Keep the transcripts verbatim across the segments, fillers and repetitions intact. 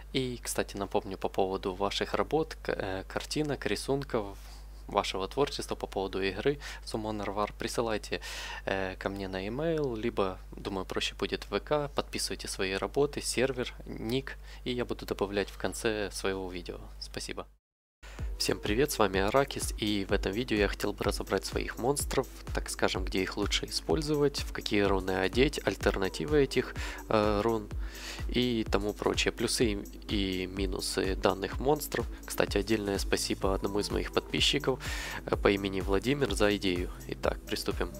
И, кстати, напомню по поводу ваших работ, к- э, картинок, рисунков, вашего творчества по поводу игры Summoner War, присылайте э, ко мне на e-mail, либо, думаю, проще будет в ВК, подписывайте свои работы, сервер, ник, и я буду добавлять в конце своего видео. Спасибо. Всем привет, с вами Аракис, и в этом видео я хотел бы разобрать своих монстров, так скажем, где их лучше использовать, в какие руны одеть, альтернативы этих э, рун и тому прочее, плюсы и минусы данных монстров. Кстати, отдельное спасибо одному из моих подписчиков э, по имени Владимир за идею. Итак, приступим.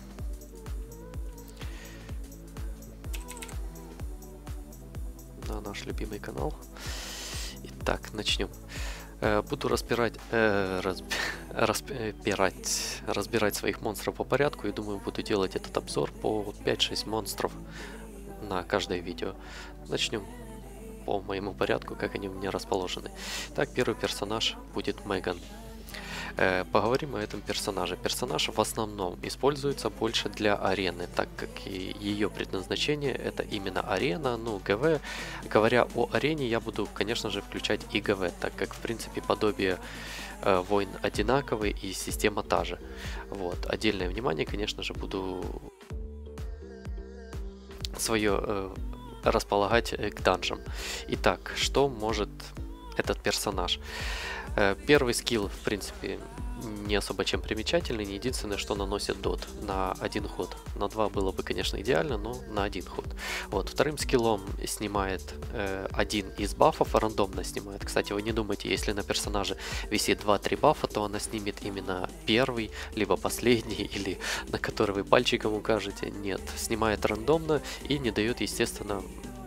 На наш любимый канал. Итак, начнем. Буду разбирать, э, разб, разбирать, разбирать своих монстров по порядку, и думаю, буду делать этот обзор по пять-шесть монстров на каждое видео. Начнем по моему порядку, как они у меня расположены. Так, первый персонаж будет Меган. Э, поговорим о этом персонаже. Персонаж в основном используется больше для арены, так как и ее предназначение это именно арена, ну ГВ. Говоря о арене, я буду, конечно же, включать и ГВ, так как в принципе подобие э, войн одинаковые и система та же. Вот. Отдельное внимание, конечно же, буду свое э, располагать э, к данжам. Итак, что может этот персонаж? Первый скилл, в принципе, не особо чем примечательный, единственное, что наносит дот на один ход. На два было бы, конечно, идеально, но на один ход. Вот, вторым скиллом снимает э, один из бафов, рандомно снимает. Кстати, вы не думайте, если на персонаже висит два-три бафа, то она снимет именно первый, либо последний, или на который вы пальчиком укажете. Нет, снимает рандомно и не дает, естественно,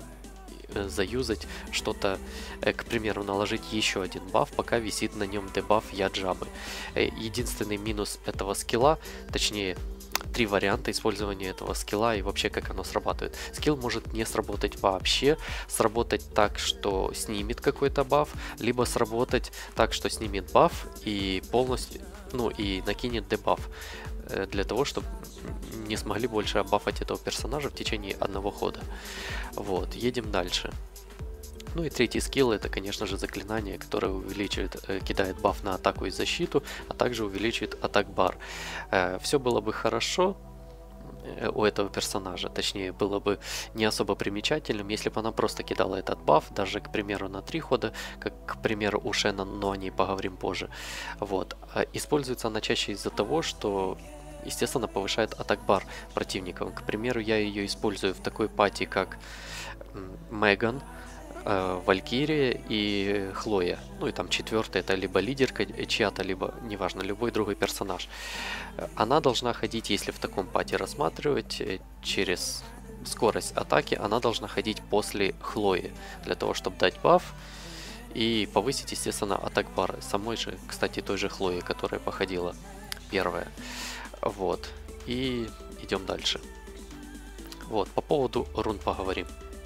заюзать что-то, к примеру, наложить еще один баф, пока висит на нем дебаф Яджабы. Единственный минус этого скилла, точнее, три варианта использования этого скилла и вообще как оно срабатывает. Скилл может не сработать вообще, сработать так, что снимет какой-то баф, либо сработать так, что снимет баф и полностью, ну и накинет дебаф, для того, чтобы не смогли больше оббафать этого персонажа в течение одного хода. Вот, едем дальше. Ну и третий скилл это, конечно же, заклинание, которое увеличивает, э, кидает баф на атаку и защиту, а также увеличивает атак бар. Э, все было бы хорошо у этого персонажа, точнее было бы не особо примечательным, если бы она просто кидала этот баф, даже, к примеру, на три хода, как, к примеру, у Шеннон, но о ней поговорим позже. Вот. А используется она чаще из-за того, что, естественно, повышает атак-бар противников. К примеру, я ее использую в такой пати, как Меган, Валькирия и Хлоя. Ну и там четвертый это либо лидерка чья-то, либо, неважно, любой другой персонаж. Она должна ходить, если в таком пати рассматривать, через скорость атаки, она должна ходить после Хлои, для того, чтобы дать баф и повысить, естественно, атак бар. Самой же, кстати, той же Хлои, которая походила первая. Вот. И идем дальше. Вот, по поводу рун поговорим.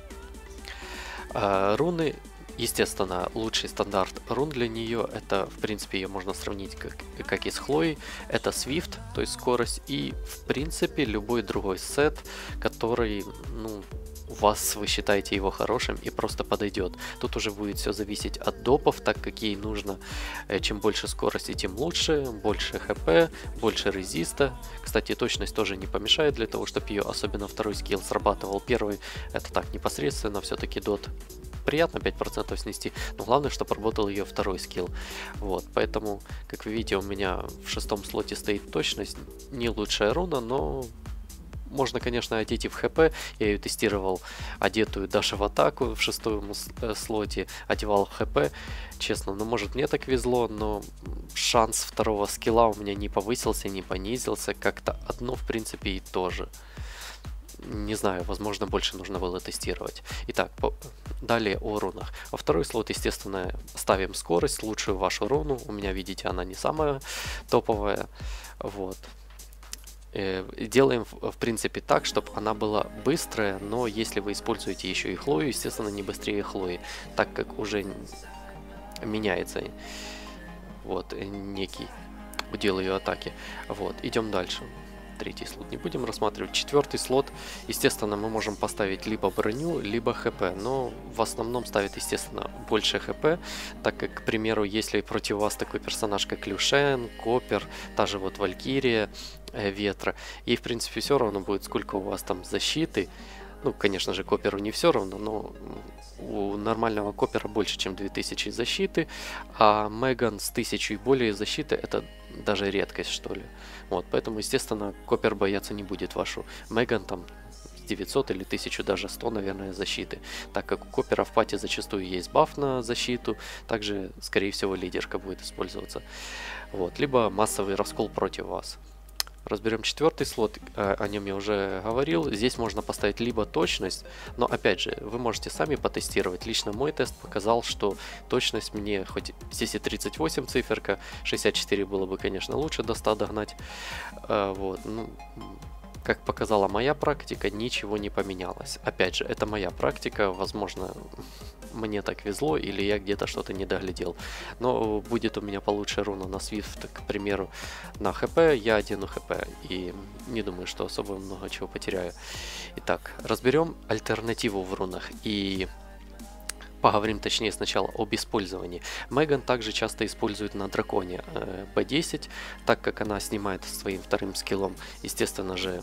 Руны, естественно, лучший стандарт рун для нее, это, в принципе, ее можно сравнить как, как и с Хлоей, это Swift, то есть скорость, и, в принципе, любой другой сет, который, ну, у вас, вы считаете его хорошим и просто подойдет. Тут уже будет все зависеть от допов, так как ей нужно, чем больше скорости, тем лучше, больше хп, больше резиста. Кстати, точность тоже не помешает для того, чтобы ее, особенно второй скилл, срабатывал. Первый, это так, непосредственно, все-таки дот приятно пять процентов снести, но главное, чтобы работал ее второй скилл. Вот, поэтому, как вы видите, у меня в шестом слоте стоит точность, не лучшая руна, но можно, конечно, одеть и в ХП. Я ее тестировал, одетую даже в атаку в шестом слоте, одевал в ХП. Честно, ну может мне так везло, но шанс второго скилла у меня не повысился, не понизился. Как-то одно, в принципе, и то же. Не знаю, возможно, больше нужно было тестировать. Итак, по... далее о рунах. Во второй слот, естественно, ставим скорость, лучшую вашу руну. У меня, видите, она не самая топовая. Вот. Делаем, в принципе, так, чтобы она была быстрая, но если вы используете еще и Хлою, естественно, не быстрее Хлои, так как уже меняется вот некий удел ее атаки. Вот, идем дальше. третий слот не будем рассматривать. Четвертый слот, естественно, мы можем поставить либо броню, либо хп, но в основном ставит, естественно, больше хп, так как, к примеру, если против вас такой персонаж, как Люшен, Копер, та же вот Валькирия, э, Ветра, и, в принципе, все равно будет, сколько у вас там защиты. Ну, конечно же, Коперу не все равно, но у нормального Копера больше, чем две тысячи защиты, а Меган с тысячу и более защиты — это даже редкость, что ли. Вот, поэтому, естественно, Копер бояться не будет вашу Меган там девятьсот или тысячу, даже сто, наверное, защиты, так как у Копера в пати зачастую есть баф на защиту, также, скорее всего, лидерка будет использоваться. Вот, либо массовый раскол против вас. Разберем четвертый слот, о нем я уже говорил. Здесь можно поставить либо точность, но опять же, вы можете сами потестировать. Лично мой тест показал, что точность мне, хоть здесь и тридцать восемь циферка, шестьдесят четыре было бы, конечно, лучше до ста догнать. Вот, ну, как показала моя практика, ничего не поменялось. Опять же, это моя практика, возможно, мне так везло, или я где-то что-то не доглядел. Но будет у меня получше руна на Свифт, к примеру, на хп, я одену хп, и не думаю, что особо много чего потеряю. Итак, разберем альтернативу в рунах, и поговорим точнее сначала об использовании. Меган также часто используют на драконе э, би десять, так как она снимает своим вторым скиллом, естественно же,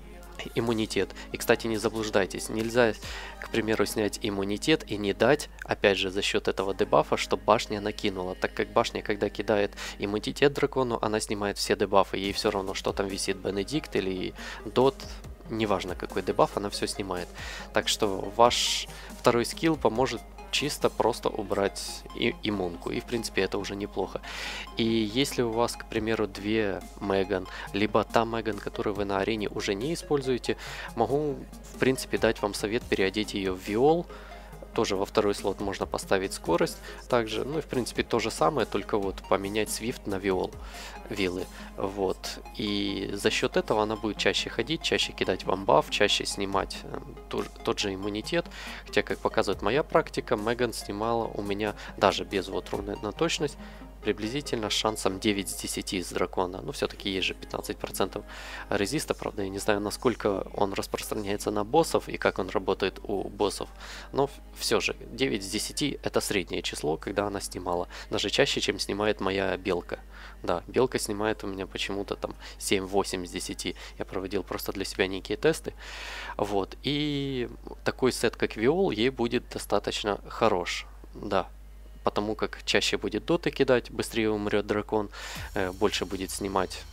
иммунитет. И, кстати, не заблуждайтесь, нельзя, к примеру, снять иммунитет и не дать, опять же, за счет этого дебафа, чтобы башня накинула, так как башня, когда кидает иммунитет дракону, она снимает все дебафы, ей все равно, что там висит, Бенедикт или Дот, неважно какой дебаф, она все снимает. Так что ваш второй скилл поможет чисто просто убрать и иммунку, и в принципе это уже неплохо. И если у вас, к примеру, две Меган, либо та Меган, которую вы на арене уже не используете, могу в принципе дать вам совет переодеть ее в Виол. Тоже во второй слот можно поставить скорость также, ну и в принципе то же самое, только вот поменять Свифт на Виол, виллы, вот, и за счет этого она будет чаще ходить, чаще кидать вам баф, чаще снимать э, тот, тот же иммунитет, хотя, как показывает моя практика, Меган снимала у меня даже без вот руны на точность приблизительно с шансом девять с десяти с дракона. Но все-таки есть же пятнадцать процентов резиста, правда, я не знаю, насколько он распространяется на боссов и как он работает у боссов. Но все же девять с десяти это среднее число, когда она снимала. Даже чаще, чем снимает моя белка. Да, белка снимает у меня почему-то там семь-восемь с десяти. Я проводил просто для себя некие тесты. Вот. И такой сет, как Виол, ей будет достаточно хорош. Да. Потому как чаще будет доты кидать, быстрее умрет дракон, больше будет снимать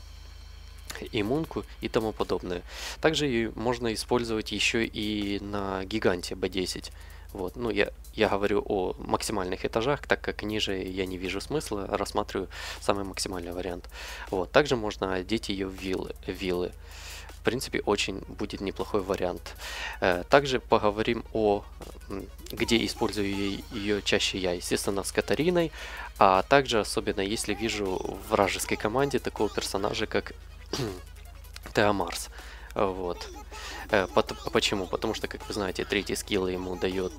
иммунку и тому подобное. Также ее можно использовать еще и на гиганте би десять. Вот. Ну, я, я говорю о максимальных этажах, так как ниже я не вижу смысла, рассматриваю самый максимальный вариант. Вот. Также можно одеть ее в виллы. виллы. В принципе, очень будет неплохой вариант. Также поговорим о, где использую ее чаще я. Естественно, с Катариной, а также особенно если вижу в вражеской команде такого персонажа, как Теомарс. Вот. Почему? Потому что, как вы знаете, третий скилл ему дает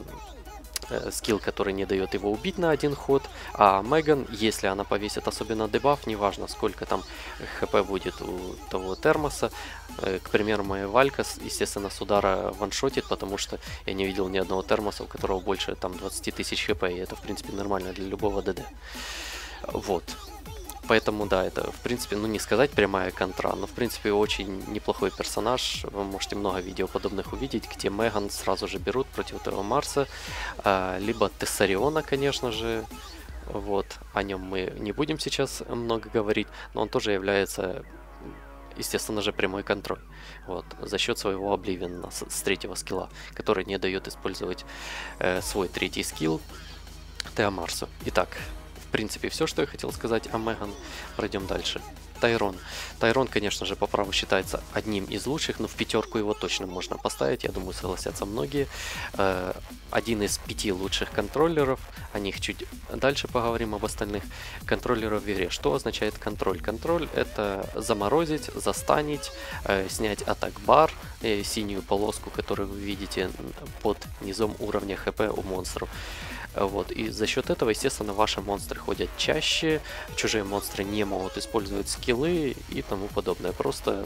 скилл, который не дает его убить на один ход, а Меган, если она повесит особенно дебаф, неважно сколько там хп будет у того термоса, к примеру, моя Валька, естественно, с удара ваншотит, потому что я не видел ни одного термоса, у которого больше там двадцать тысяч хп, и это в принципе нормально для любого ДД. Вот. Поэтому, да, это, в принципе, ну не сказать прямая контра, но, в принципе, очень неплохой персонаж. Вы можете много видео подобных увидеть, где Меган сразу же берут против этого Марса, а, либо Тессариона, конечно же. Вот, о нем мы не будем сейчас много говорить, но он тоже является, естественно же, прямой контроль. Вот, за счет своего Обливиона с, с третьего скилла, который не дает использовать э, свой третий скилл Теомарсу. Итак, в принципе, все, что я хотел сказать о Меган. Пройдем дальше. Тайрон. Тайрон, конечно же, по праву считается одним из лучших, но в пятерку его точно можно поставить. Я думаю, согласятся многие. Э, один из пяти лучших контроллеров. О них чуть дальше поговорим, об остальных контроллеров в игре. Что означает контроль? Контроль — это заморозить, застанить, э, снять атак-бар, э, синюю полоску, которую вы видите под низом уровня хп у монстров. Вот, и за счет этого, естественно, ваши монстры ходят чаще, чужие монстры не могут использовать скиллы и тому подобное, просто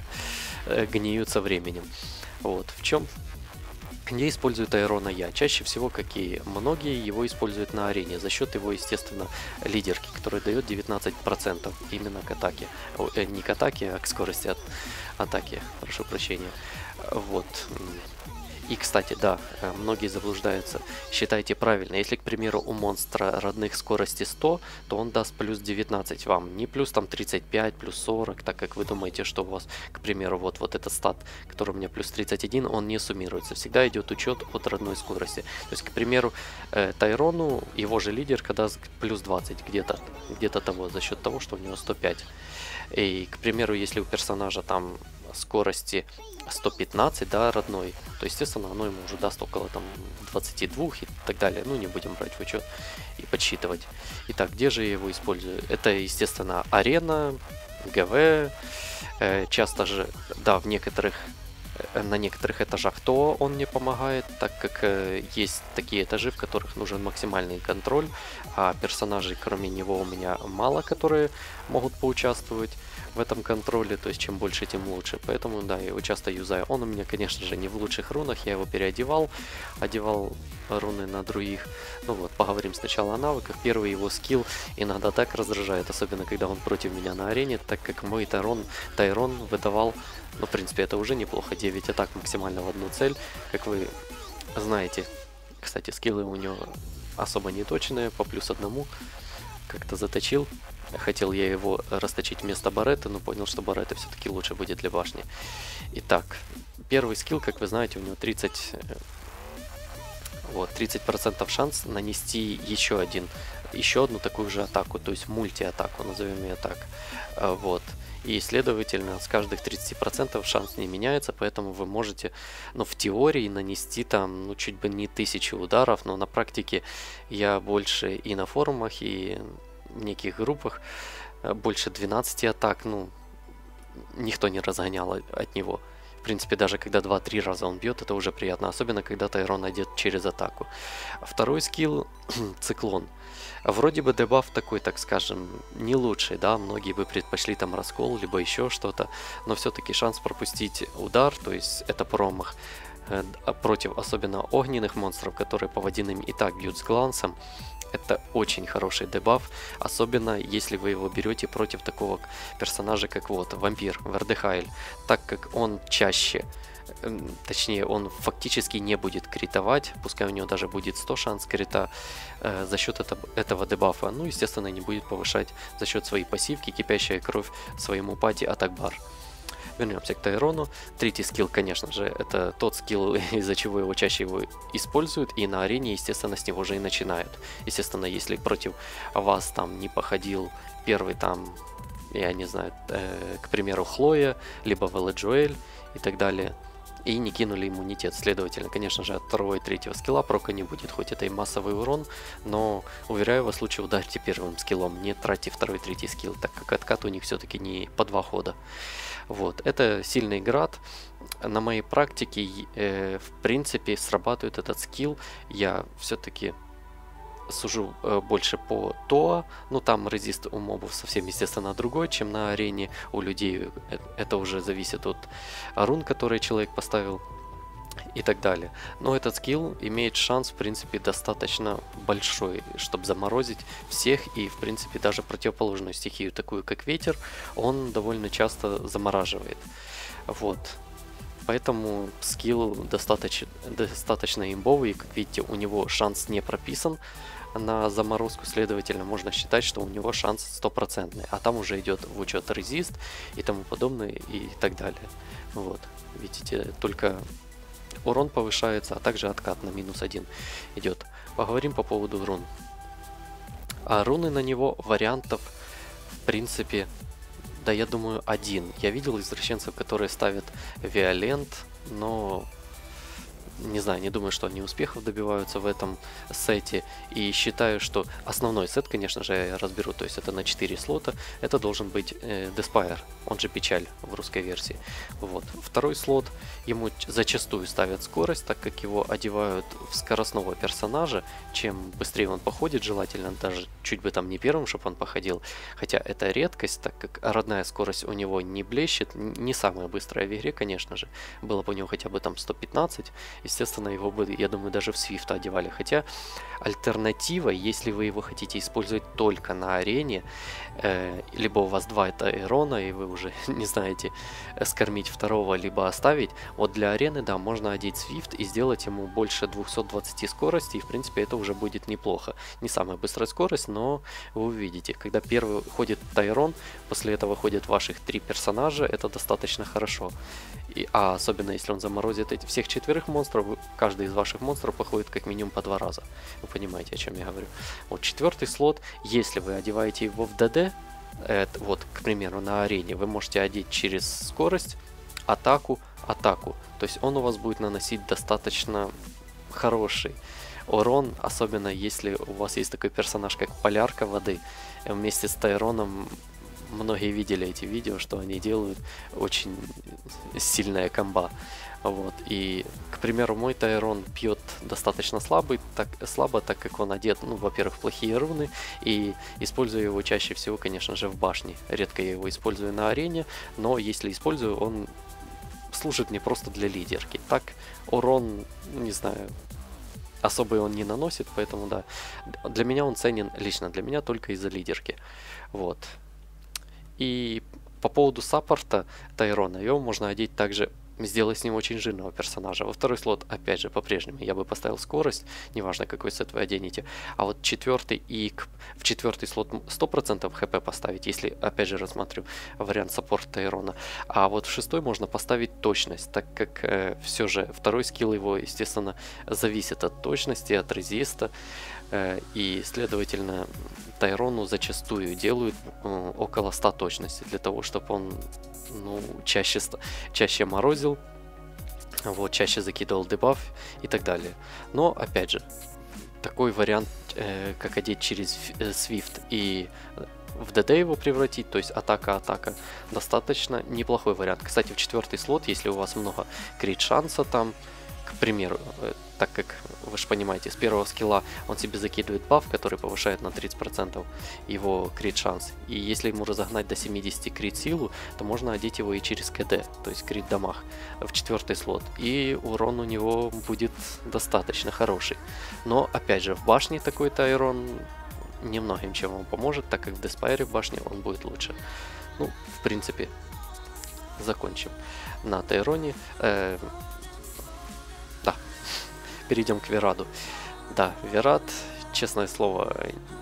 гниют со временем. Вот, в чем... Где используют Айрона я? Чаще всего, как и многие, его используют на арене за счет его, естественно, лидерки, которая дает девятнадцать процентов именно к атаке. О, э, не к атаке, а к скорости от атаки. Прошу прощения. Вот. И, кстати, да, многие заблуждаются. Считайте правильно. Если, к примеру, у монстра родных скорости сто, то он даст плюс девятнадцать вам. Не плюс там тридцать пять, плюс сорок, так как вы думаете, что у вас, к примеру, вот, вот этот стат, который у меня плюс тридцать один, он не суммируется. Всегда идет учет от родной скорости. То есть, к примеру, э, Тайрону, его же лидерка даст плюс двадцать где-то, где-то того, за счет того, что у него сто пять. И, к примеру, если у персонажа там скорости сто пятнадцать, да, родной, то, естественно, оно ему уже даст около там двадцати двух и так далее. Ну, не будем брать в учет и подсчитывать. Итак, где же я его использую? Это, естественно, арена, ГВ. Э, часто же, да, в некоторых, э, на некоторых этажах то он мне помогает, так как э, есть такие этажи, в которых нужен максимальный контроль, а персонажей, кроме него, у меня мало, которые могут поучаствовать в этом контроле, то есть чем больше, тем лучше. Поэтому, да, я его часто юзаю. Он у меня, конечно же, не в лучших рунах, я его переодевал, одевал руны на других. Ну вот, поговорим сначала о навыках. Первый его скилл иногда так раздражает, особенно когда он против меня на арене, так как мой Тайрон, Тайрон выдавал, ну, в принципе, это уже неплохо, девять атак максимально в одну цель, как вы знаете. Кстати, скиллы у него особо не точные, по плюс одному. Как-то заточил. Хотел я его расточить вместо Баретты, но понял, что Баретта все-таки лучше будет для башни. Итак, первый скилл, как вы знаете, у него тридцать, вот, тридцать процентов шанс нанести еще один, еще одну такую же атаку, то есть мульти-атаку, назовем ее так. Вот. И, следовательно, с каждых тридцати процентов шанс не меняется, поэтому вы можете, ну, в теории нанести там, ну, чуть бы не тысячу ударов, но на практике я больше и на форумах, и в неких группах больше двенадцати атак, ну, никто не разгонял от него. В принципе, даже когда два-три раза он бьет, это уже приятно, особенно когда Тайрон одет через атаку. Второй скилл — циклон. Вроде бы дебаф такой, так скажем, не лучший, да, многие бы предпочли там раскол, либо еще что-то, но все-таки шанс пропустить удар, то есть это промах, э, против особенно огненных монстров, которые по водяным и так бьют с глансом, это очень хороший дебаф, особенно если вы его берете против такого персонажа, как вот вампир Вердехайль, так как он чаще, точнее, он фактически не будет критовать, пускай у него даже будет сто шанс крита э, за счет это, этого дебафа, ну, естественно, не будет повышать за счет своей пассивки кипящая кровь своему пати Атакбар. Вернемся к Тайрону. Третий скилл, конечно же, это тот скилл, из-за чего его чаще его используют, и на арене, естественно, с него же и начинают. Естественно, если против вас там не походил первый там, я не знаю, э, к примеру, Хлоя, либо Веледжуэль и так далее, и не кинули иммунитет. Следовательно, конечно же, от второго и третьего скилла прока не будет, хоть это и массовый урон, но, уверяю вас, лучше ударьте первым скиллом, не тратьте второй и третий скилл, так как откат у них все-таки не по два хода. Вот, это сильный град. На моей практике, э, в принципе, срабатывает этот скилл. Я все-таки сужу э, больше по ТОА, ну там резист у мобов совсем, естественно, другой, чем на арене у людей. Это уже зависит от рун, которые человек поставил и так далее. Но этот скилл имеет шанс, в принципе, достаточно большой, чтобы заморозить всех, и, в принципе, даже противоположную стихию, такую как ветер, он довольно часто замораживает. Вот. Поэтому скилл достаточно, достаточно имбовый, и, как видите, у него шанс не прописан на заморозку, следовательно, можно считать, что у него шанс стопроцентный, а там уже идет в учет резист и тому подобное и так далее. Вот, видите, только урон повышается, а также откат на минус один идет. Поговорим по поводу рун. А руны на него вариантов, в принципе, да, я думаю, один. Я видел извращенцев, которые ставят Виолент, но не знаю, не думаю, что они успехов добиваются в этом сете. И считаю, что основной сет, конечно же, я разберу. То есть это на четыре слота. Это должен быть э, Despire, он же Печаль в русской версии. Вот. Второй слот, ему зачастую ставят скорость, так как его одевают в скоростного персонажа. Чем быстрее он походит, желательно даже чуть бы там не первым, чтобы он походил. Хотя это редкость, так как родная скорость у него не блещет. Не самая быстрая в игре, конечно же. Было бы у него хотя бы там сто пятнадцать. Естественно, его бы, я думаю, даже в Свифта одевали. Хотя альтернатива, если вы его хотите использовать только на арене, э, либо у вас два Тайрона, и вы уже не знаете, скормить второго, либо оставить, вот для арены, да, можно одеть Свифт и сделать ему больше двухсот двадцати скорости, и, в принципе, это уже будет неплохо. Не самая быстрая скорость, но вы увидите, когда первый ходит Тайрон, после этого ходят ваших три персонажа, это достаточно хорошо. И, а особенно, если он заморозит эти, всех четверых монстров, каждый из ваших монстров походит как минимум по два раза. Вы понимаете, о чем я говорю. Вот четвертый слот, если вы одеваете его в ДД, это, вот, к примеру, на арене, вы можете одеть через скорость, атаку, атаку. То есть он у вас будет наносить достаточно хороший урон, особенно если у вас есть такой персонаж, как Полярка воды. Вместе с Тайроном, многие видели эти видео, что они делают очень сильная комба. Вот. И, к примеру, мой Тайрон пьет достаточно слабый, так, слабо, так как он одет, ну, во-первых, в плохие руны, и использую его чаще всего, конечно же, в башне. Редко я его использую на арене, но если использую, он служит мне просто для лидерки. Так, урон, не знаю, особый он не наносит, поэтому, да, для меня он ценен, лично для меня, только из-за лидерки. Вот. И по поводу саппорта Тайрона, его можно одеть также, сделать с ним очень жирного персонажа. Во второй слот, опять же, по-прежнему, я бы поставил скорость, неважно, какой сет вы оденете. А вот четвертый и в четвертый слот сто процентов хп поставить, если, опять же, рассмотрю вариант саппорта Тайрона. А вот в шестой можно поставить точность, так как э, все же второй скилл его, естественно, зависит от точности, от резиста. Э, и, следовательно, Тайрону зачастую делают э, около ста точности, для того, чтобы он, ну, чаще, чаще морозил, вот, чаще закидывал дебаф и так далее. Но, опять же, такой вариант, э, как одеть через э, Swift и в ДД его превратить, то есть атака-атака, достаточно неплохой вариант. Кстати, в четвертый слот, если у вас много крит шанса там, к примеру, э, так как, вы же понимаете, с первого скилла он себе закидывает баф, который повышает на тридцать процентов его крит шанс. И если ему разогнать до семидесяти крит силу, то можно одеть его и через КД, то есть крит дамаг, в четвертый слот. И урон у него будет достаточно хороший. Но, опять же, в башне такой Тайрон немногим чем вам поможет, так как в Деспайре в башне он будет лучше. Ну, в принципе, закончим на Тайроне. Э Да, перейдем к Вераду. Да, Верад, честное слово,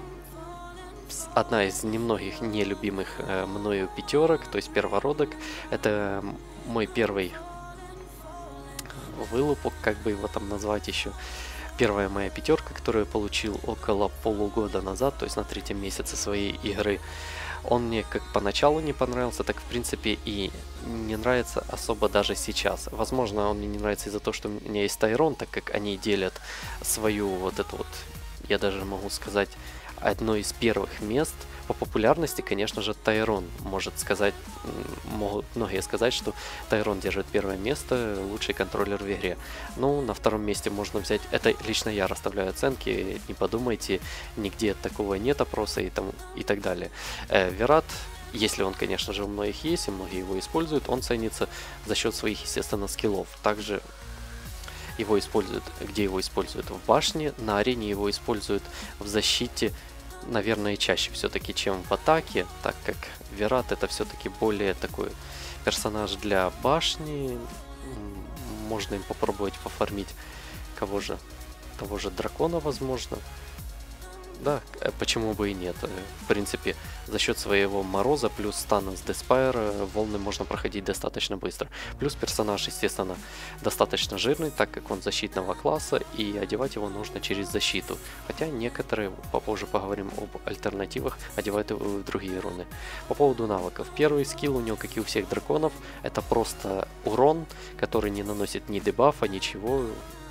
одна из немногих нелюбимых э, мною пятерок, то есть первородок. Это мой первый вылупок, как бы его там назвать еще. Первая моя пятерка, которую я получил около полугода назад, то есть на третьем месяце своей игры. Он мне как поначалу не понравился, так в принципе и не нравится особо даже сейчас. Возможно, он мне не нравится из-за того, что у меня есть Тайрон, так как они делят свою вот эту вот, я даже могу сказать, одно из первых мест по популярности, конечно же, Тайрон. Может сказать, могут многие сказать, что Тайрон держит первое место, лучший контроллер в игре. Ну, на втором месте можно взять, это лично я расставляю оценки, не подумайте, нигде такого нет опроса и, там, и так далее. Э, Верад, если он, конечно же, у многих есть, и многие его используют, он ценится за счет своих, естественно, скиллов. Также его используют, где его используют? В башне, на арене его используют в защите, наверное, чаще все-таки, чем в атаке, так как Верад это все-таки более такой персонаж для башни. Можно им попробовать пофармить кого же, того же дракона, возможно. Да, почему бы и нет. В принципе, за счет своего мороза плюс стана с Деспайра волны можно проходить достаточно быстро. Плюс персонаж, естественно, достаточно жирный, так как он защитного класса, и одевать его нужно через защиту. Хотя некоторые, попозже поговорим об альтернативах, одевают его в другие руны. По поводу навыков. Первый скилл у него, как и у всех драконов, это просто урон, который не наносит ни дебафа, ничего.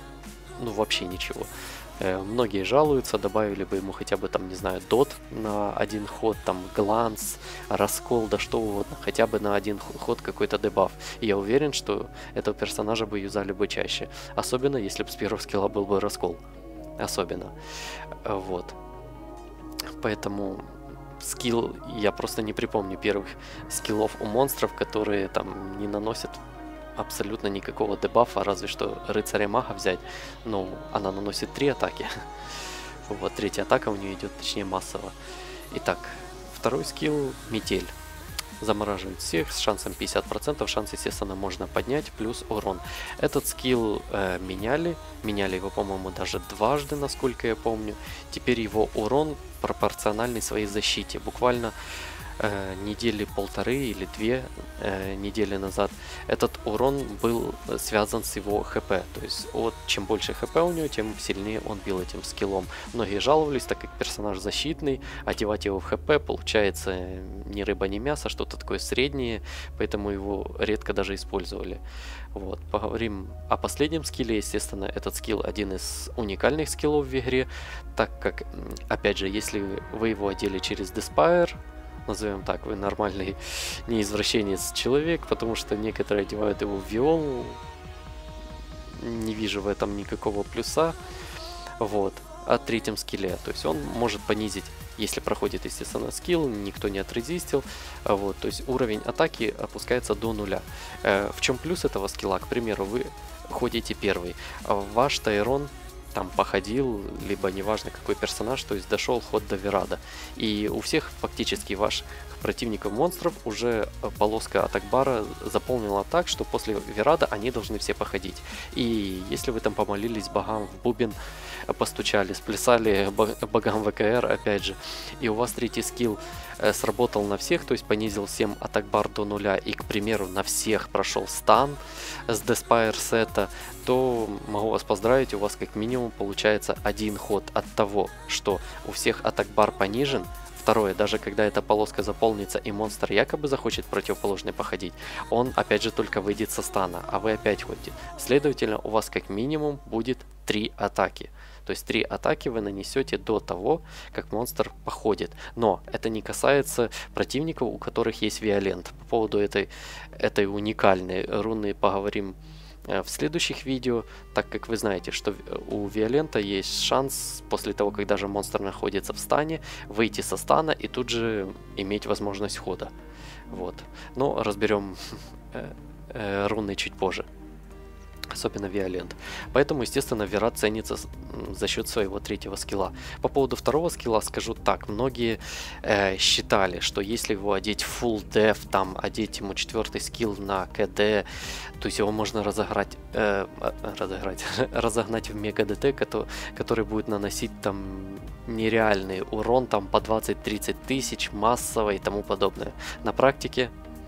ну вообще ничего. Многие жалуются, добавили бы ему хотя бы там, не знаю, дот на один ход, там гланс, раскол, да что угодно, хотя бы на один ход какой-то дебаф. И я уверен, что этого персонажа бы юзали бы чаще, особенно если бы с первого скилла был бы раскол, особенно, вот. Поэтому скилл, я просто не припомню первых скиллов у монстров, которые там не наносят абсолютно никакого дебафа, разве что рыцаря мага взять, но она наносит три атаки. Вот, третья атака у нее идет, точнее, массово. Итак, второй скилл — метель. Замораживает всех с шансом пятьдесят процентов, шанс, естественно, можно поднять, плюс урон. Этот скилл э, меняли, меняли его, по-моему, даже дважды, насколько я помню. Теперь его урон пропорциональный своей защите. Буквально э, недели полторы или две э, недели назад этот урон был связан с его хп. То есть от, чем больше хп у него, тем сильнее он бил этим скиллом. Многие жаловались, так как персонаж защитный, одевать его в хп получается ни рыба, ни мясо, что-то такое среднее, поэтому его редко даже использовали. Вот. Поговорим о последнем скилле. Естественно, этот скилл один из уникальных скиллов в игре, так как, опять же, если вы его одели через Despire, назовем так, вы нормальный не извращенец человек, потому что некоторые одевают его в Виолу, не вижу в этом никакого плюса. Вот. О третьем скилле, то есть он может понизить, если проходит, естественно, скилл, никто не отрезистил, вот, то есть уровень атаки опускается до нуля. Э, в чем плюс этого скилла? К примеру, вы ходите первый, ваш Тайрон там походил, либо неважно какой персонаж, то есть дошел ход до Верада, и у всех фактически ваших противников монстров уже полоска от Акбара заполнила так, что после Верада они должны все походить. И если вы там помолились богам в бубен, постучали, сплясали богам ВКР, опять же, и у вас третий скилл сработал на всех, то есть понизил всем Атакбар до нуля, и, к примеру, на всех прошел стан с Despire сета, то могу вас поздравить, у вас как минимум получается один ход от того, что у всех Атакбар понижен. Второе, даже когда эта полоска заполнится и монстр якобы захочет противоположный походить, он опять же только выйдет со стана, а вы опять ходите. Следовательно, у вас как минимум будет три атаки. То есть три атаки вы нанесете до того, как монстр походит. Но это не касается противников, у которых есть Виолент. По поводу этой, этой уникальной руны поговорим в следующих видео, так как вы знаете, что у Виолента есть шанс после того, как даже монстр находится в стане, выйти со стана и тут же иметь возможность хода. Вот. Но разберем э, э, руны чуть позже. Особенно Виолент. Поэтому, естественно, Вират ценится за счет своего третьего скилла. По поводу второго скилла скажу так. Многие э, считали, что если его одеть в full def, там, одеть ему четвертый скилл на КД, то есть его можно разогнать, э, разогнать, разогнать в мега ДТ, который, который будет наносить там нереальный урон, там по двадцать-тридцать тысяч, массово и тому подобное. На практике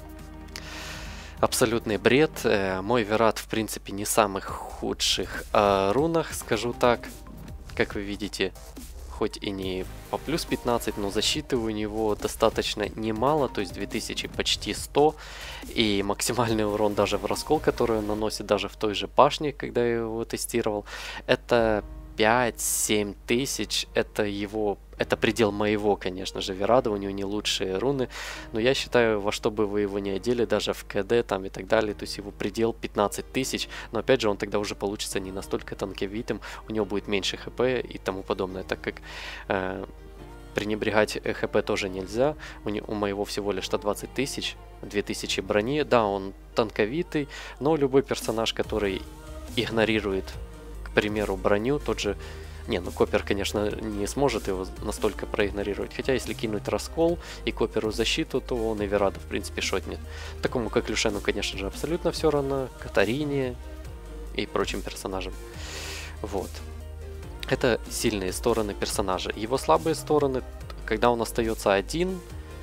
абсолютный бред. Мой Вират, в принципе, не самых худших э, рунах, скажу так. Как вы видите, хоть и не по плюс пятнадцать, но защиты у него достаточно немало, то есть две тысячи почти сто. И максимальный урон даже в раскол, который он наносит даже в той же башне, когда я его тестировал, это пять-семь тысяч. Это его, это предел моего, конечно же, Вирада, у него не лучшие руны, но я считаю, во что бы вы его не одели, даже в КД там и так далее, то есть его предел пятнадцать тысяч, но опять же он тогда уже получится не настолько танковитым, у него будет меньше хп и тому подобное, так как э, пренебрегать хп тоже нельзя, у, не, у моего всего лишь сто двадцать тысяч, две тысячи брони, да, он танковитый, но любой персонаж, который игнорирует, к примеру, броню, тот же... Не, ну Копер, конечно, не сможет его настолько проигнорировать. Хотя, если кинуть раскол и Коперу защиту, то он и Вирада, в принципе, шотнет. Такому, как Люшену, конечно же, абсолютно все равно. Катарине и прочим персонажам. Вот. Это сильные стороны персонажа. Его слабые стороны, когда он остается один,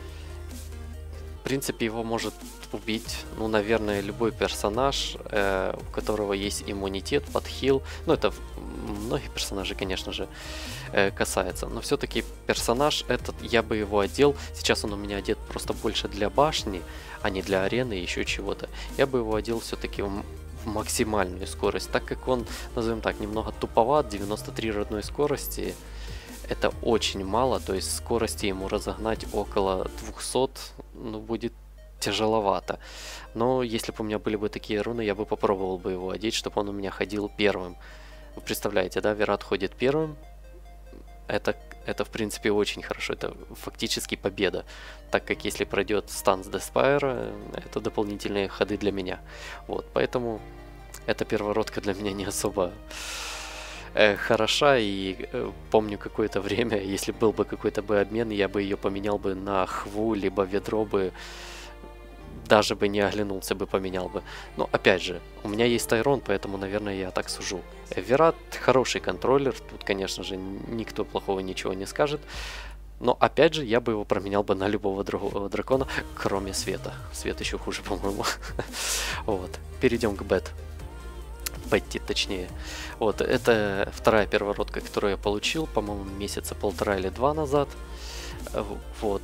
в принципе, его может убить, ну, наверное, любой персонаж, э, у которого есть иммунитет, подхил. Ну, это многие персонажи, конечно же, э, касается. Но все-таки персонаж этот, я бы его одел. Сейчас он у меня одет просто больше для башни, а не для арены и еще чего-то. Я бы его одел все-таки в, в максимальную скорость, так как он, назовем так, немного туповат, девяносто три родной скорости. Это очень мало, то есть скорости ему разогнать около двухсот, ну, будет тяжеловато. Но если бы у меня были бы такие руны, я бы попробовал бы его одеть, чтобы он у меня ходил первым. Вы представляете, да, Вират ходит первым. Это, это в принципе очень хорошо, это фактически победа, так как если пройдет Stance Despire, это дополнительные ходы для меня. Вот, поэтому эта первородка для меня не особо э, хороша, и э, помню какое-то время, если был бы какой-то бы обмен, я бы ее поменял бы на Хву, либо ведро бы, даже бы не оглянулся бы, поменял бы. Но опять же, у меня есть Тайрон, поэтому, наверное, я так сужу. Вират хороший контроллер, тут, конечно же, никто плохого ничего не скажет. Но, опять же, я бы его променял бы на любого другого дракона, кроме Света. Свет еще хуже, по-моему. Вот. Перейдем к Бет. Бетти, точнее. Вот, это вторая первородка, которую я получил, по-моему, месяца полтора или два назад. Вот.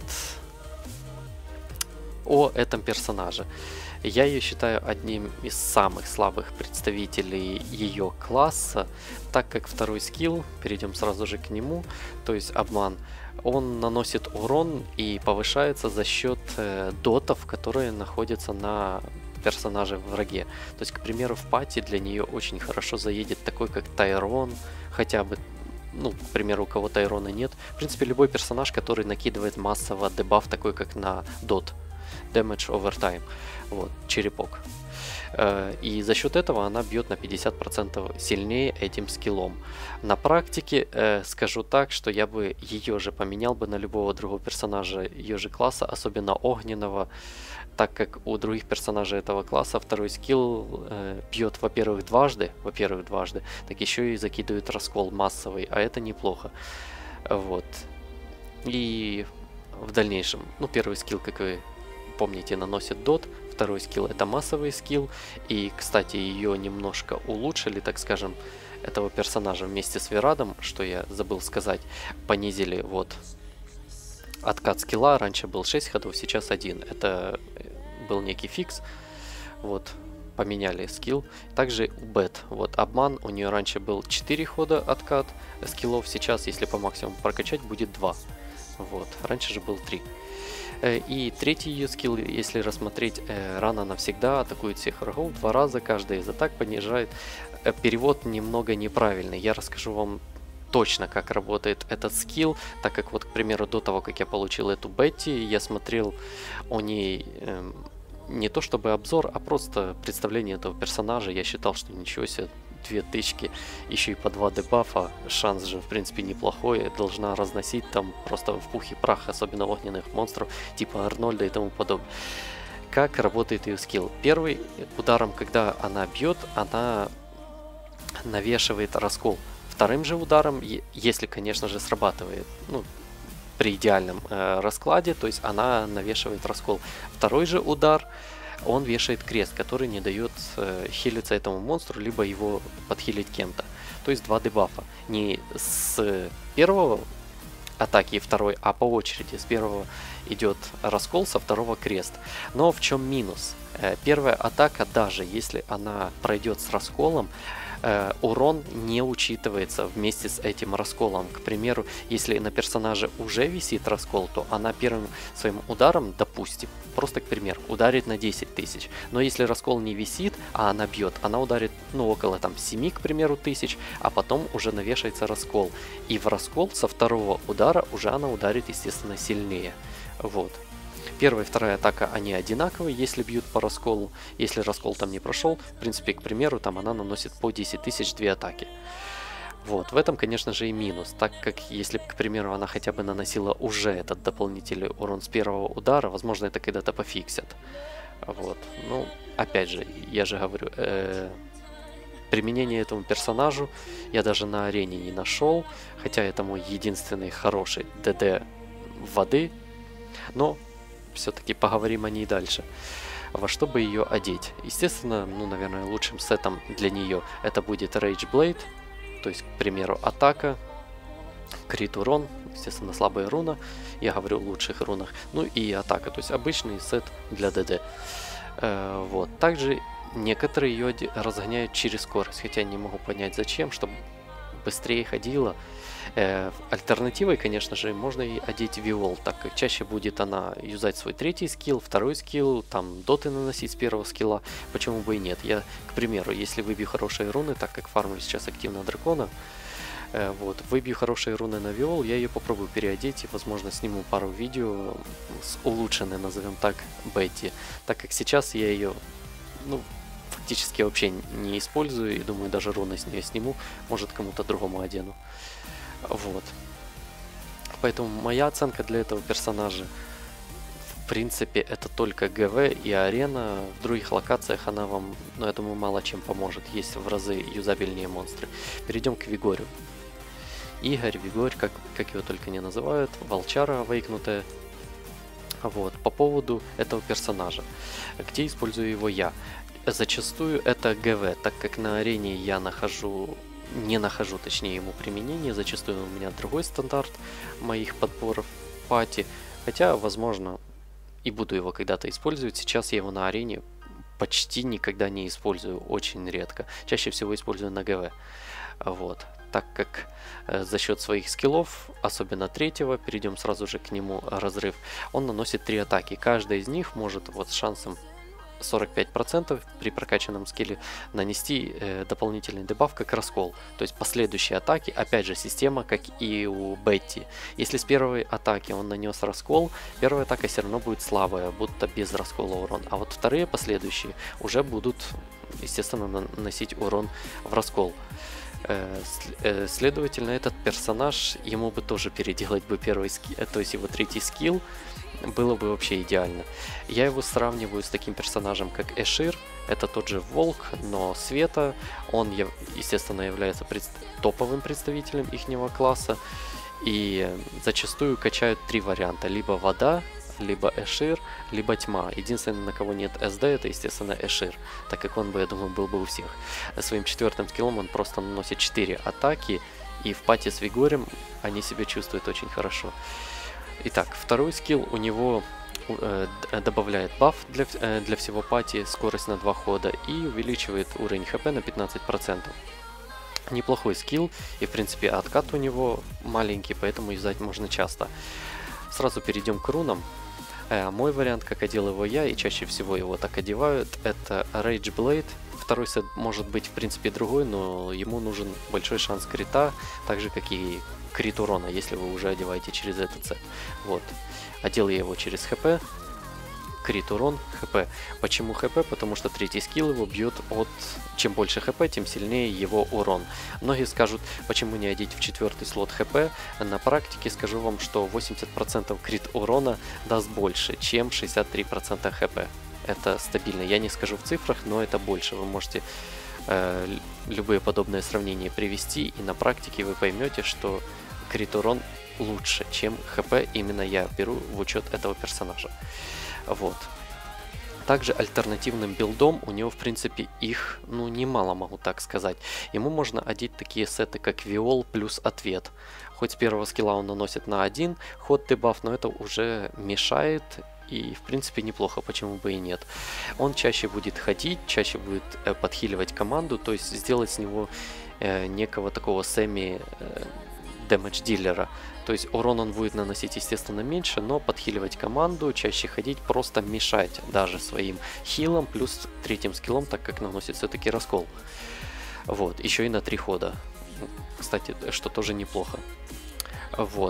О этом персонаже. Я ее считаю одним из самых слабых представителей ее класса, так как второй скилл, перейдем сразу же к нему, то есть обман, он наносит урон и повышается за счет э, дотов, которые находятся на персонаже в враге. То есть, к примеру, в пати для нее очень хорошо заедет такой, как Тайрон, хотя бы, ну, к примеру, у кого Тайрона нет. В принципе, любой персонаж, который накидывает массово дебаф, такой как на дот. Damage over time. Вот, черепок. И за счет этого она бьет на пятьдесят процентов сильнее этим скиллом. На практике э, скажу так, что я бы ее же поменял бы на любого другого персонажа ее же класса, особенно огненного, так как у других персонажей этого класса второй скилл э, бьет, во-первых, дважды, во-первых, дважды, так еще и закидывает раскол массовый, а это неплохо. Вот. И в дальнейшем, ну, первый скилл, как вы помните, наносит дот, второй скилл это массовый скилл, и, кстати, ее немножко улучшили, так скажем, этого персонажа вместе с Вирадом, что я забыл сказать, понизили вот откат скилла, раньше был шесть ходов, сейчас один, это был некий фикс, вот, поменяли скилл. Также у Бет, вот, обман, у нее раньше был четыре хода откат скиллов, сейчас, если по максимуму прокачать, будет два, вот, раньше же был три. И третий ее скилл, если рассмотреть, рано навсегда атакует всех врагов два раза, каждая из атак понижает. Перевод немного неправильный, я расскажу вам точно, как работает этот скилл, так как вот, к примеру, до того, как я получил эту Бетти, я смотрел о ней э, не то чтобы обзор, а просто представление этого персонажа, я считал, что ничего себе, две тычки, еще и по два дебафа, шанс же в принципе неплохой, должна разносить там просто в пух и прах, особенно огненных монстров типа Арнольда и тому подобное. Как работает ее скилл? Первый ударом, когда она бьет, она навешивает раскол. Вторым же ударом, если, конечно же, срабатывает, ну, при идеальном э, раскладе, то есть она навешивает раскол. Второй же удар, он вешает крест, который не дает э, хилиться этому монстру, либо его подхилить кем-то. То есть два дебафа. Не с первого атаки второй, а по очереди. С первого идет раскол, со второго крест. Но в чем минус? Э, первая атака, даже если она пройдет с расколом, э, урон не учитывается вместе с этим расколом. К примеру, если на персонаже уже висит раскол, то она первым своим ударом, допустим, просто к примеру, ударит на десять тысяч. Но если раскол не висит, а она бьет, она ударит, ну, около там семи, к примеру, тысяч, а потом уже навешается раскол. И в раскол со второго удара уже она ударит, естественно, сильнее. Вот. Первая и вторая атака, они одинаковые, если бьют по расколу. Если раскол там не прошел, в принципе, к примеру, там она наносит по десять тысяч две атаки. Вот, в этом, конечно же, и минус, так как если, к примеру, она хотя бы наносила уже этот дополнительный урон с первого удара, возможно, это когда-то пофиксят. Вот, ну, опять же, я же говорю, э, применение этому персонажу я даже на арене не нашел, хотя это мой единственный хороший ДД воды, но все-таки поговорим о ней дальше. Во что бы ее одеть? Естественно, ну, наверное, лучшим сетом для нее это будет Rage Blade. То есть, к примеру, атака, крит урон, естественно, слабая руна, я говорю о лучших рунах, ну и атака, то есть обычный сет для ДД. Э, вот. Также некоторые ее разгоняют через скорость, хотя не могу понять зачем, чтобы быстрее ходила. Э, альтернативой, конечно же, можно и одеть Виол, так как чаще будет она юзать свой третий скилл, второй скилл, там доты наносить с первого скилла, почему бы и нет. Я, к примеру, если выбью хорошие руны, так как фармлю сейчас активно дракона, э, вот, выбью хорошие руны на Виол, я ее попробую переодеть и, возможно, сниму пару видео с улучшенной, назовем так, Бетти, так как сейчас я ее, ну, фактически вообще не использую, и думаю, даже руны с нее сниму, может, кому-то другому одену. Вот. Поэтому моя оценка для этого персонажа, в принципе, это только ГВ и арена. В других локациях она вам, ну, я думаю, мало чем поможет. Есть в разы юзабельнее монстры. Перейдем к Вигорю. Игорь, Вигорь, как, как его только не называют, волчара вейкнутая. Вот. По поводу этого персонажа. Где использую его я? Зачастую это ГВ, так как на арене я нахожу, не нахожу, точнее, ему применение. Зачастую у меня другой стандарт моих подборов пати. Хотя, возможно, и буду его когда-то использовать. Сейчас я его на арене почти никогда не использую, очень редко. Чаще всего использую на ГВ. Вот. Так как э, за счет своих скиллов, особенно третьего, перейдем сразу же к нему, разрыв, он наносит три атаки. Каждая из них может вот с шансом сорок пять процентов при прокачанном скилле нанести э, дополнительный дебаф как раскол. То есть последующие атаки, опять же, система, как и у Бетти. Если с первой атаки он нанес раскол, первая атака все равно будет слабая, будто без раскола урон. А вот вторые последующие уже будут, естественно, наносить урон в раскол. Э, э, следовательно, этот персонаж, ему бы тоже переделать бы первый скилл, то есть его третий скилл, было бы вообще идеально. Я его сравниваю с таким персонажем, как Эшир. Это тот же волк, но света. Он, естественно, является пред... топовым представителем ихнего класса. И зачастую качают три варианта. Либо вода, либо Эшир, либо тьма. Единственное, на кого нет СД, это, естественно, Эшир. Так как он бы, я думаю, был бы у всех. Своим четвертым скиллом он просто наносит четыре атаки. И в пати с Вигорем они себя чувствуют очень хорошо. Итак, второй скилл у него э, добавляет баф для, э, для всего пати, скорость на два хода и увеличивает уровень хп на пятнадцать процентов. Неплохой скилл, и в принципе откат у него маленький, поэтому юзать можно часто. Сразу перейдем к рунам. Э, мой вариант, как одел его я, и чаще всего его так одевают, это Rage Blade. Второй сет может быть в принципе другой, но ему нужен большой шанс крита, так же как и крит урона, если вы уже одеваете через этот сет. Вот. Одел я его через хп. Крит урон, хп. Почему хп? Потому что третий скилл его бьет от... Чем больше хп, тем сильнее его урон. Многие скажут, почему не одеть в четвертый слот хп. На практике скажу вам, что восемьдесят процентов крит урона даст больше, чем шестьдесят три процента хп. Это стабильно. Я не скажу в цифрах, но это больше. Вы можете э, любые подобные сравнения привести, и на практике вы поймете, что крит урон лучше, чем хп. Именно я беру в учет этого персонажа. Вот. Также альтернативным билдом у него, в принципе, их, ну, немало, могу так сказать. Ему можно одеть такие сеты, как Виол плюс ответ. Хоть с первого скилла он наносит на один ход дебаф, но это уже мешает. И, в принципе, неплохо, почему бы и нет. Он чаще будет ходить, чаще будет э, подхиливать команду, то есть сделать с него э, некого такого семи э, дэмэдж дилера. То есть урон он будет наносить, естественно, меньше, но подхиливать команду, чаще ходить, просто мешать даже своим хилом, плюс третьим скиллом, так как наносит все-таки раскол. Вот, еще и на три хода. Кстати, что тоже неплохо. Вот.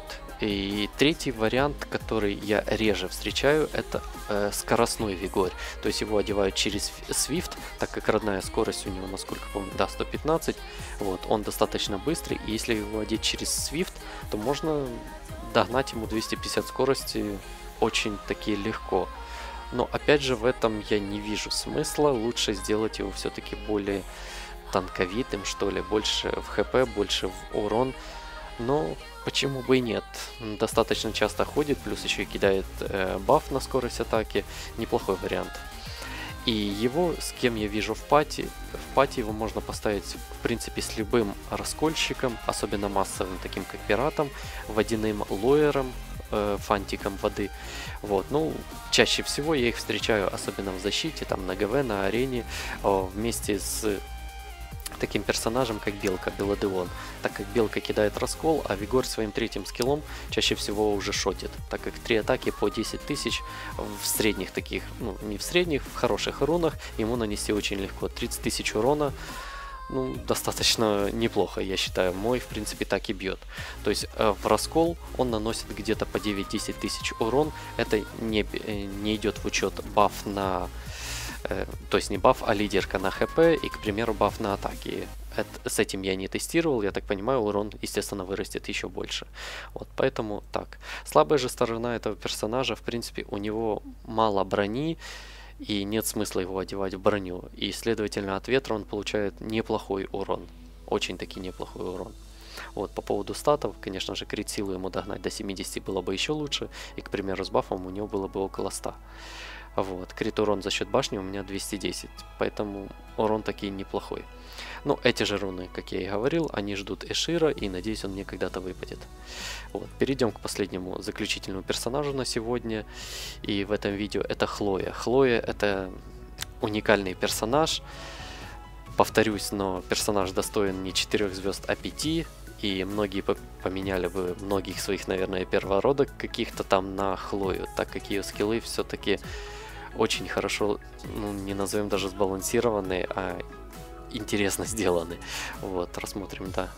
И третий вариант, который я реже встречаю, это э, скоростной Вигорь. То есть его одевают через Swift, так как родная скорость у него, насколько помню, да, сто пятнадцать. Вот, он достаточно быстрый, и если его одеть через Swift, то можно догнать ему двести пятьдесят скорости очень-таки легко. Но опять же в этом я не вижу смысла, лучше сделать его все-таки более танковитым, что ли, больше в хп, больше в урон. Но почему бы и нет? Достаточно часто ходит, плюс еще и кидает э, баф на скорость атаки. Неплохой вариант. И его, с кем я вижу в пати, в пати его можно поставить, в принципе, с любым раскольщиком, особенно массовым, таким как пиратом, водяным лоером, э, фантиком воды. Вот, ну, чаще всего я их встречаю, особенно в защите, там на ГВ, на арене, э, вместе с таким персонажем, как Белка, Белодеон. Так как Белка кидает раскол, а Вигор своим третьим скиллом чаще всего уже шотит. Так как три атаки по десять тысяч в средних таких, ну не в средних, в хороших рунах ему нанести очень легко. тридцать тысяч урона, ну, достаточно неплохо, я считаю. Мой, в принципе, так и бьет. То есть э, в раскол он наносит где-то по девять-десять тысяч урон. Это не, не идет в учет баф на... То есть не баф, а лидерка на хп и, к примеру, баф на атаки. Это, с этим я не тестировал, я так понимаю, урон, естественно, вырастет еще больше. Вот, поэтому так. Слабая же сторона этого персонажа, в принципе, у него мало брони, и нет смысла его одевать в броню. И, следовательно, от ветра он получает неплохой урон. Очень-таки неплохой урон. Вот, по поводу статов, конечно же, крит силу ему догнать до семидесяти было бы еще лучше, и, к примеру, с бафом у него было бы около ста. Вот, крит урон за счет башни у меня двести десять, поэтому урон таки неплохой. Ну, эти же руны, как я и говорил, они ждут Эшира, и надеюсь, он мне когда-то выпадет. Вот, перейдем к последнему заключительному персонажу на сегодня, и в этом видео это Хлоя. Хлоя это уникальный персонаж, повторюсь, но персонаж достоин не четырёх звезд, а пяти. И многие поменяли бы многих своих, наверное, первородок каких-то там на Хлою, так как ее скиллы все-таки очень хорошо, ну, не назовем даже сбалансированные, а интересно сделаны. Вот, рассмотрим, да.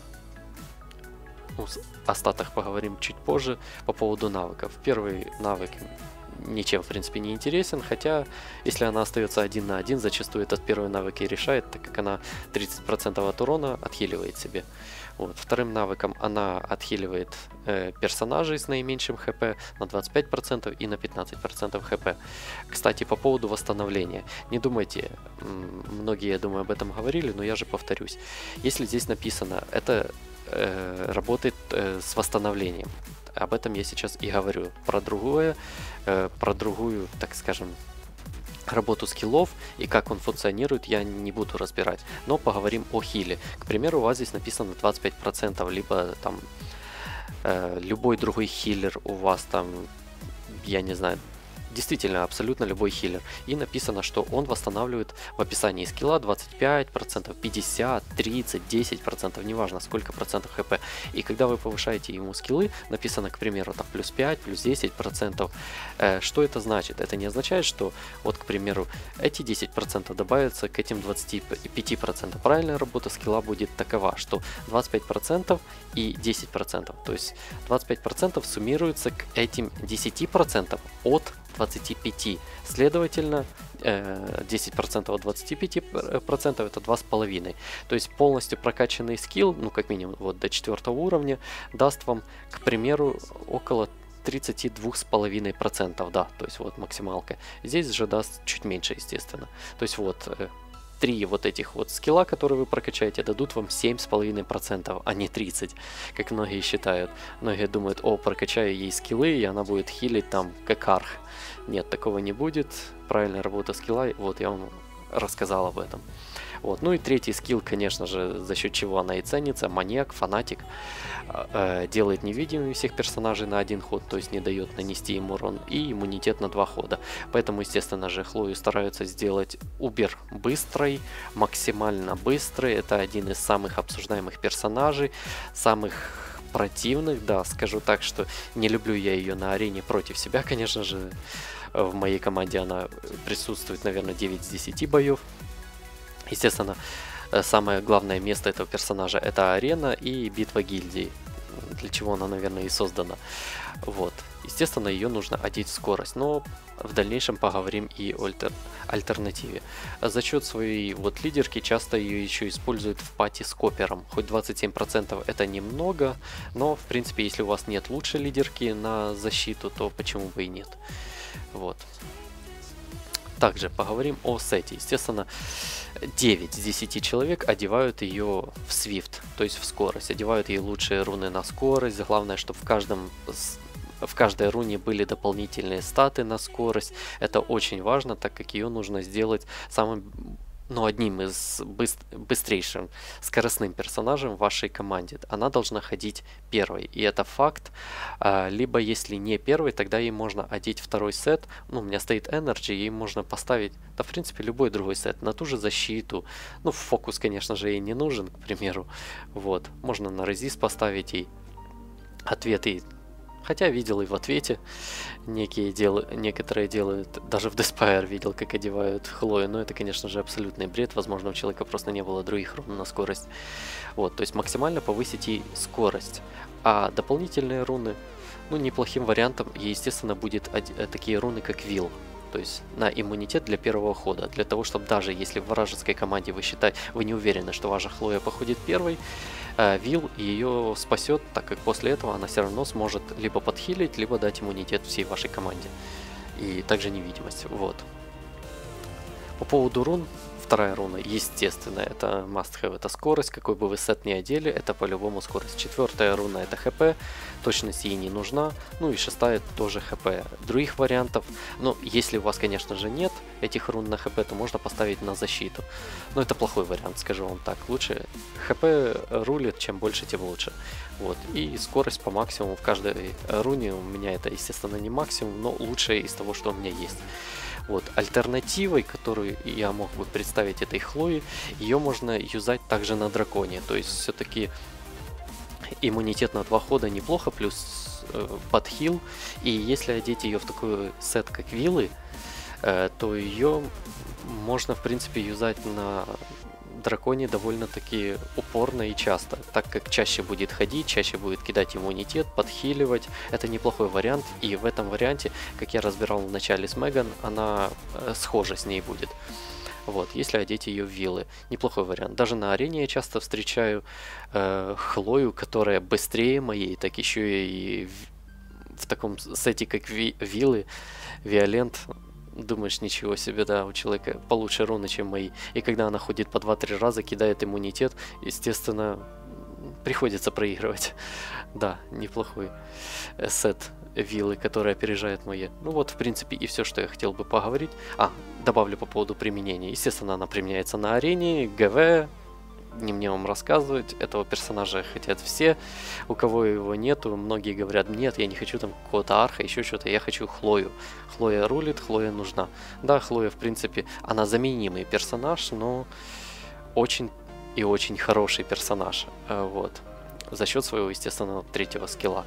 Ну, о статах поговорим чуть позже. По поводу навыков. Первый навык ничем, в принципе, не интересен, хотя, если она остается один на один, зачастую этот первый навык и решает, так как она тридцать процентов от урона отхиливает себе. Вот. Вторым навыком она отхиливает э, персонажей с наименьшим хп на двадцать пять процентов и на пятнадцать процентов хп. Кстати, по поводу восстановления. Не думайте, многие, я думаю, об этом говорили, но я же повторюсь. Если здесь написано, это э, работает э, с восстановлением. Об этом я сейчас и говорю. Про другое, э, про другую, так скажем, работу скиллов и как он функционирует, я не буду разбирать. Но поговорим о хиле. К примеру, у вас здесь написано двадцать пять процентов, либо там э, любой другой хиллер у вас там, я не знаю, действительно абсолютно любой хиллер. И написано, что он восстанавливает в описании скилла двадцать пять процентов, пятьдесят процентов, тридцать процентов, десять процентов, неважно сколько процентов хп. И когда вы повышаете ему скиллы, написано, к примеру, там плюс пять, плюс десять процентов. Э, что это значит? Это не означает, что вот, к примеру, эти десять процентов добавятся к этим двадцати пяти процентам. Правильная работа скилла будет такова, что двадцать пять процентов и десять процентов. То есть двадцать пять процентов суммируется к этим десяти процентам от двадцати пяти. Следовательно, десять процентов от двадцати пяти процентов это два с половиной. То есть полностью прокачанный скилл, ну как минимум вот до четвертого уровня, даст вам, к примеру, около тридцати двух с половиной процентов, да, то есть вот максималка. Здесь же даст чуть меньше, естественно. То есть вот три вот этих вот скилла, которые вы прокачаете, дадут вам семь с половиной процентов, а не тридцать, как многие считают. Многие думают, о, прокачаю ей скиллы, и она будет хилить там как арх. Нет, такого не будет. Правильная работа скилла, вот я вам рассказал об этом. Вот. Ну и третий скилл, конечно же, за счет чего она и ценится, маньяк, фанатик, э, делает невидимыми всех персонажей на один ход, то есть не дает нанести им урон, и иммунитет на два хода. Поэтому, естественно же, Хлою стараются сделать убер быстрой, максимально быстрой. Это один из самых обсуждаемых персонажей, самых противных, да, скажу так, что не люблю я ее на арене против себя, конечно же. В моей команде она присутствует, наверное, девять из десяти боев. Естественно, самое главное место этого персонажа это арена и битва гильдий, для чего она, наверное, и создана. Вот. Естественно, ее нужно одеть в скорость, но в дальнейшем поговорим и о альтер... альтернативе. За счет своей вот лидерки часто ее еще используют в пати с копером. Хоть двадцать семь процентов это немного, но в принципе, если у вас нет лучшей лидерки на защиту, то почему бы и нет. Вот. Также поговорим о сете. Естественно, девять из десяти человек одевают ее в Swift, то есть в скорость. Одевают ей лучшие руны на скорость. Главное, чтобы в каждом в каждой руне были дополнительные статы на скорость. Это очень важно, так как ее нужно сделать самым ну, одним из быст быстрейшим скоростным персонажем в вашей команде. Она должна ходить первой, и это факт. А, либо если не первый, тогда ей можно одеть второй сет. Ну, у меня стоит Energy, ей можно поставить, да, в принципе, любой другой сет, на ту же защиту. Ну, фокус, конечно же, ей не нужен, к примеру. Вот, можно на резист поставить ей ответ ей. Хотя видел и в ответе некие дел... некоторые делают, даже в Deспire видел, как одевают Хлою, но это, конечно же, абсолютный бред, возможно, у человека просто не было других рун на скорость. Вот, то есть максимально повысить ей скорость. А дополнительные руны, ну, неплохим вариантом, естественно, будет такие руны, как Will. То есть на иммунитет для первого хода, для того, чтобы даже если в вражеской команде вы считаете, вы не уверены, что ваша Хлоя походит первой, Will ее спасет, так как после этого она все равно сможет либо подхилить, либо дать иммунитет всей вашей команде. И также невидимость. Вот. По поводу рун, вторая руна, естественно, это must have, это скорость, какой бы вы сет ни одели, это по-любому скорость. Четвертая руна это хп, точность ей не нужна, ну и шестая тоже хп. Других вариантов, ну, если у вас, конечно же, нет этих рун на хп, то можно поставить на защиту. Но это плохой вариант, скажу вам так. Лучше хп рулит, чем больше, тем лучше. Вот. И скорость по максимуму в каждой руне, у меня это, естественно, не максимум, но лучшее из того, что у меня есть. Вот. Альтернативой, которую я мог бы представить этой Хлои, ее можно юзать также на драконе. То есть все-таки иммунитет на два хода неплохо, плюс э, подхил. И если одеть ее в такой сет, как Виллы, э, то ее можно, в принципе, юзать на драконе довольно-таки упорно и часто, так как чаще будет ходить, чаще будет кидать иммунитет, подхиливать. Это неплохой вариант, и в этом варианте, как я разбирал в начале с Меган, она э, схожа с ней будет. Вот, если одеть ее в Виллы. Неплохой вариант. Даже на арене я часто встречаю э, Хлою, которая быстрее моей, так еще и в, в таком сете, как ви, Виллы, Виолент. Думаешь, ничего себе, да, у человека получше руны, чем мои. И когда она ходит по два-три раза, кидает иммунитет, естественно, приходится проигрывать. Да, неплохой сет Виллы, который опережает мои. Ну вот, в принципе, и все, что я хотел бы поговорить. А, добавлю по поводу применения. Естественно, она применяется на арене, ГВ. Не мне вам рассказывать, этого персонажа хотят все, у кого его нету, многие говорят, нет, я не хочу там какого-то арха, еще что-то, я хочу Хлою. Хлоя рулит, Хлоя нужна. Да, Хлоя, в принципе, она заменимый персонаж, но очень и очень хороший персонаж, вот, за счет своего, естественно, третьего скилла.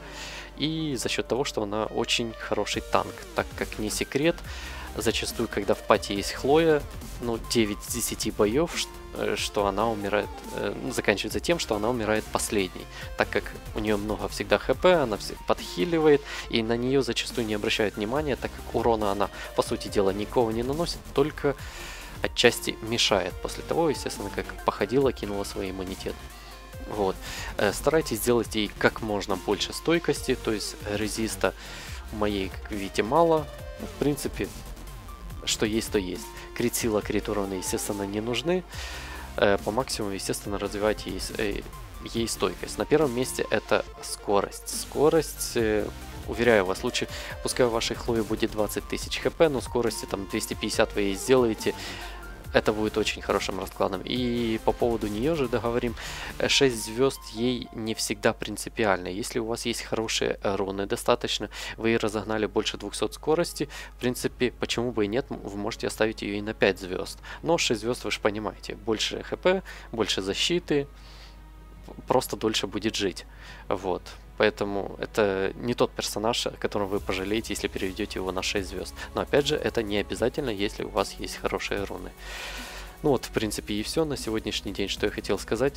И за счет того, что она очень хороший танк, так как не секрет, зачастую, когда в пати есть Хлоя, ну, девять из десяти боев, что она умирает, э, заканчивается тем, что она умирает последней, так как у нее много всегда хп, она всех подхиливает, и на нее зачастую не обращают внимания, так как урона она, по сути дела, никого не наносит, только отчасти мешает. После того, естественно, как походила, кинула свой иммунитет. Вот. Э, старайтесь сделать ей как можно больше стойкости, то есть резиста у моей, как видите, мало, в принципе, что есть, то есть. Крит сила, крит урона, естественно, не нужны. Э, по максимуму, естественно, развивайте ей, э, ей стойкость. На первом месте это скорость. Скорость, э, уверяю вас, лучше, пускай у вашей Хлои будет двадцать тысяч хп, но скорости там двести пятьдесят вы ей сделаете. Это будет очень хорошим раскладом. И по поводу нее же договорим. шесть звезд ей не всегда принципиально. Если у вас есть хорошие руны достаточно, вы разогнали больше двухсот скорости, в принципе, почему бы и нет, вы можете оставить ее и на пять звезд. Но шесть звезд, вы же понимаете, больше хп, больше защиты, просто дольше будет жить. Вот. Поэтому это не тот персонаж, о котором вы пожалеете, если переведете его на шесть звезд. Но опять же, это не обязательно, если у вас есть хорошие руны. Ну вот, в принципе, и все на сегодняшний день, что я хотел сказать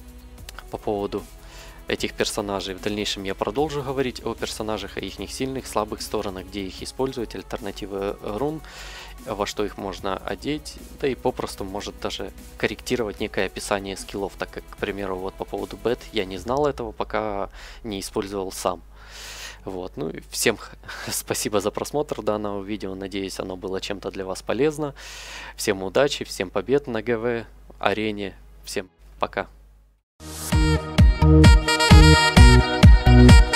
по поводу этих персонажей. В дальнейшем я продолжу говорить о персонажах, о их сильных, слабых сторонах, где их использовать, альтернативы рун, во что их можно одеть, да и попросту может даже корректировать некое описание скиллов, так как, к примеру, вот по поводу бет я не знал этого, пока не использовал сам. Вот, ну и всем спасибо за просмотр данного видео, надеюсь, оно было чем-то для вас полезно. Всем удачи, всем побед на ГВ, арене, всем пока. We'll be right back.